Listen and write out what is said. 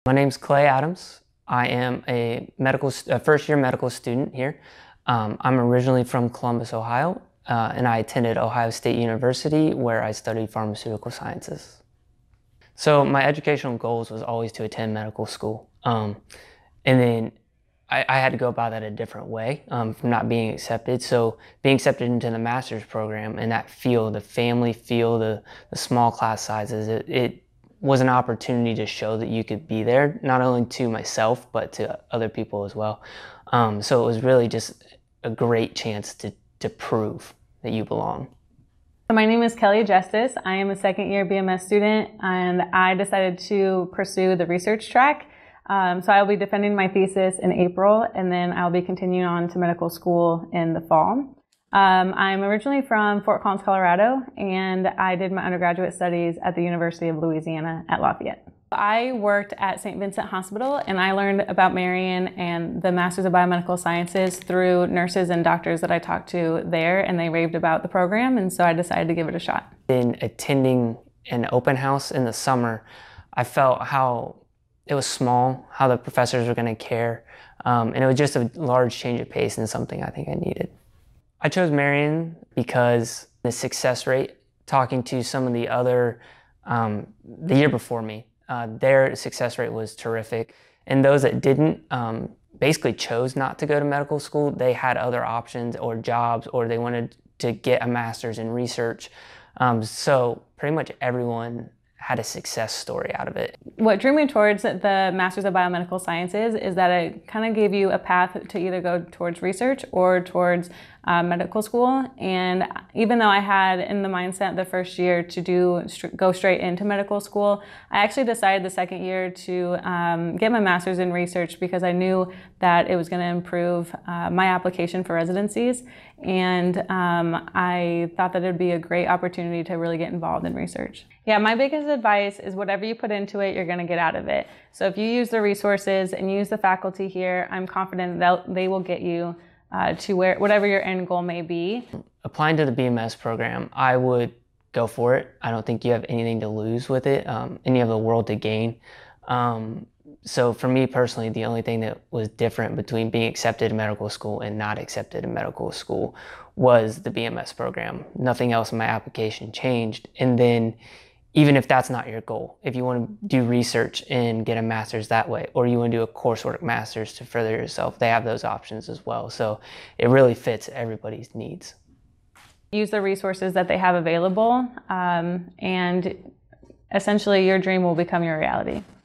My name's Clay Adams. I am a first-year medical student here. I'm originally from Columbus, Ohio, and I attended Ohio State University where I studied pharmaceutical sciences. So my educational goals was always to attend medical school. And then I had to go about that a different way from not being accepted. So being accepted into the master's program and that field, the family field, the small class sizes, it was an opportunity to show that you could be there, not only to myself, but to other people as well. So it was really just a great chance to prove that you belong. My name is Kelli Jestes. I am a second-year BMS student, and I decided to pursue the research track. So I'll be defending my thesis in April, and then I'll be continuing on to medical school in the fall. I'm originally from Fort Collins, Colorado, and I did my undergraduate studies at the University of Louisiana at Lafayette. I worked at St. Vincent Hospital, and I learned about Marian and the Masters of Biomedical Sciences through nurses and doctors that I talked to there, and they raved about the program, and so I decided to give it a shot. In attending an open house in the summer, I felt how it was small, how the professors were going to care, and it was just a large change of pace and something I think I needed. I chose Marian because the success rate, talking to some of the other, the year before me, their success rate was terrific. And those that didn't basically chose not to go to medical school. They had other options or jobs, or they wanted to get a master's in research. So pretty much everyone had a success story out of it. What drew me towards the Masters of Biomedical Sciences is that it kind of gave you a path to either go towards research or towards medical school. And even though I had in the mindset the first year to go straight into medical school, I actually decided the second year to get my master's in research because I knew that it was going to improve my application for residencies. And I thought that it would be a great opportunity to really get involved in research. Yeah, my biggest advice is whatever you put into it, you're going to get out of it. So if you use the resources and use the faculty here, I'm confident that they will get you to whatever your end goal may be. Applying to the BMS program, I would go for it. I don't think you have anything to lose with it, and you have the world to gain. So for me personally, the only thing that was different between being accepted in medical school and not accepted in medical school was the BMS program. Nothing else in my application changed. And then even if that's not your goal, if you want to do research and get a master's that way, or you want to do a coursework master's to further yourself, they have those options as well. So it really fits everybody's needs. Use the resources that they have available, and essentially your dream will become your reality.